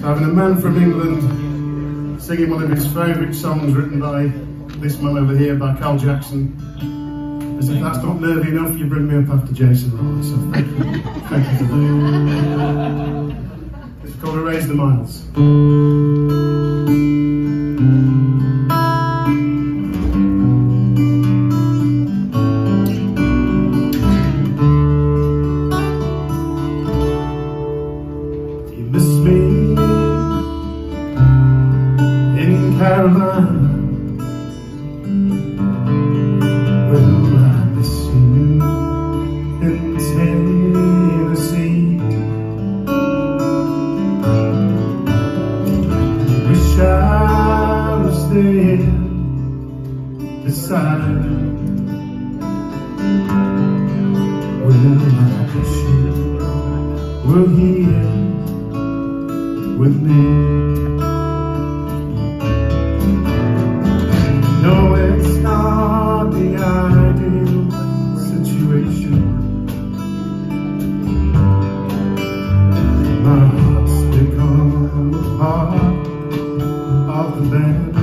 Having a man from England singing one of his favourite songs written by this man over here, by Carl Jackson. As if that's not nervy enough, you bring me up after Jason Rollins, so thank you. Thank you for that. It's called Erase the Miles. You miss me in Carolina. Well, I miss you in Tennessee. Wish I was there beside you. Well, I wish you were here with me. No, it's not the ideal situation. My heart's become a part of the band.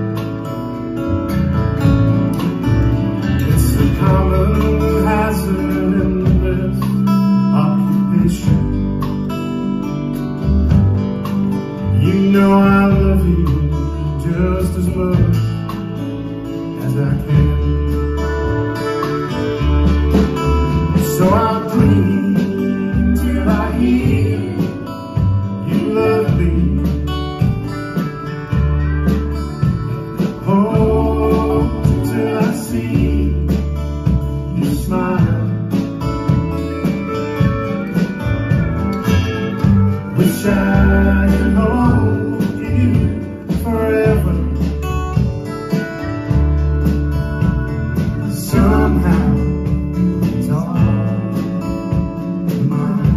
It's a common hazard in this occupation. You know I love you just as much as I can. So I dream till I hear you love me. Hope till I see you smile. Wish I could hold you forever. Somehow it's all mine.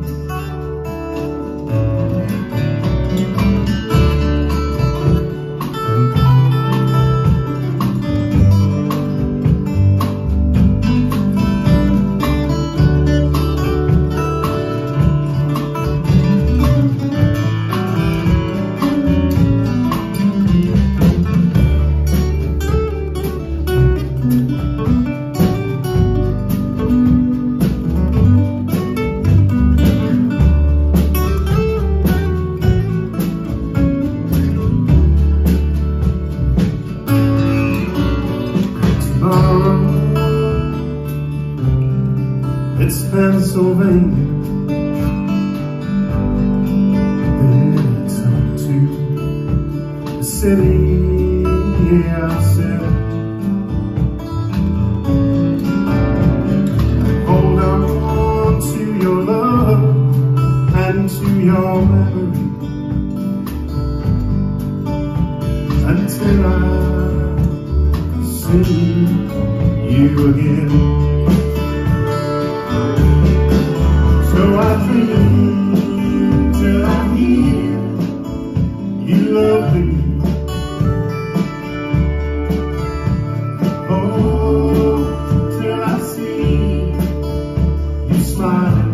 It's Pennsylvania. It's up to the city I've said. Hold on to your love and to your memory until I see you again. So I dream till I hear you love me. Oh, till I see you smiling.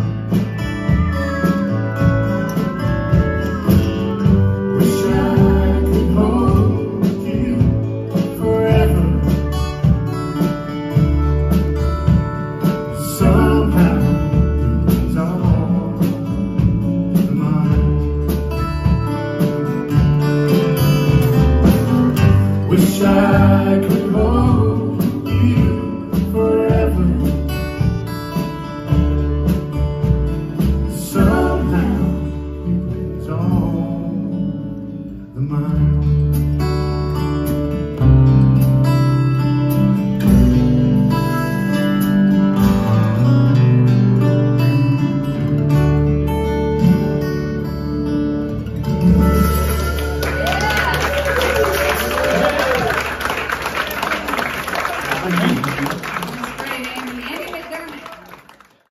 Wish I could hold you forever. Somehow wish I could hold